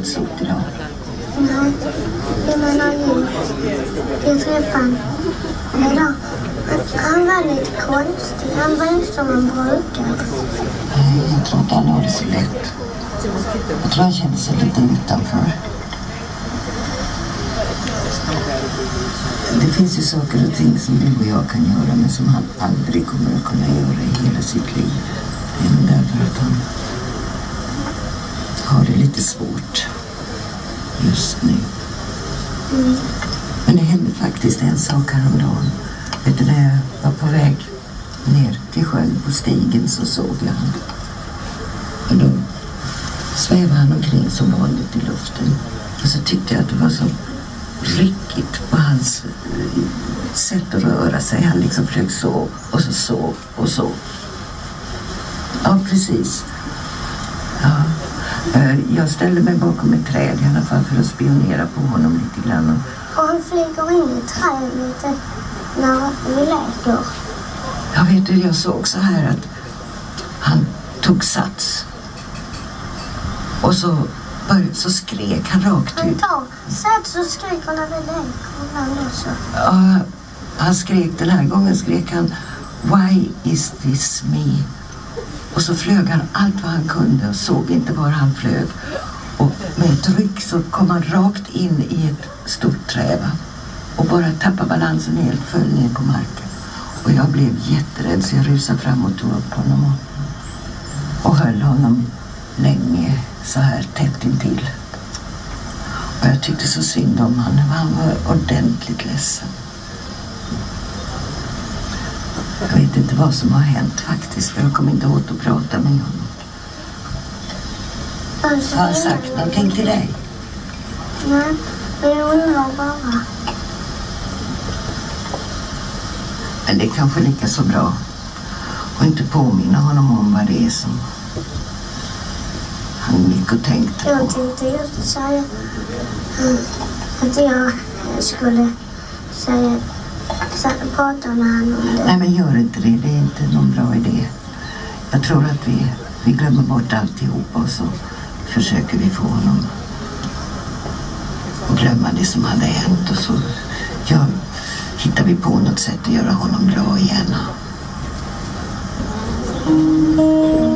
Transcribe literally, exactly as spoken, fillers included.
något stort idag? Nej, jag menar ju. Jag träffade honom idag. Han var lite konstig. Han var inte som han brukar. Nej, jag tror inte han har det så lätt. Jag tror han känner sig lite utanför. Det finns ju saker och ting som du och jag kan göra, men som han aldrig kommer att kunna göra i hela sitt liv. Det är nog därför att han har det lite svårt just nu. Mm. Men det hände faktiskt en sak häromdagen. Vet du, när jag var på väg ner till sjön på stigen så såg jag han. Och då svävade han omkring som vanligt i luften. Och så tyckte jag att det var så ryckigt på hans sätt att röra sig. Han liksom försökte så och så så och så. Ja, precis. Ja. Jag ställde mig bakom ett träd i alla fall för att spionera på honom lite grann. Och han flyger in i träd lite när vi leker. Jag vet du, jag såg så här att han tog sats. Och så, så skrek han rakt ut. Han tar sats och skriker när vi leker också. Ja, han skrek, den här gången skrek han "Why is this me?" Och så flög han allt vad han kunde och såg inte var han flög. Och med ett ryck så kom han rakt in i ett stort träd. Och bara tappade balansen helt, föll ner på marken. Och jag blev jätterädd så jag rusade fram och tog upp honom och, och höll honom länge så här tätt intill. Och jag tyckte så synd om honom. Han var ordentligt ledsen. Jag vet inte vad som har hänt faktiskt, för jag kommer inte åt att prata med honom. Har han sagt någonting till dig? Nej, jag undrar bara. Men det är kanske lika så bra att inte påminna honom om vad det är som han gick och tänkte på. Jag tänkte just säga att jag skulle säga, prata med honom om det. Nej, men gör inte det. Det är inte någon bra idé. Jag tror att vi, vi glömmer bort alltihopa och så försöker vi få honom att glömma det som hade hänt. Och så ja, hittar vi på något sätt att göra honom bra igen.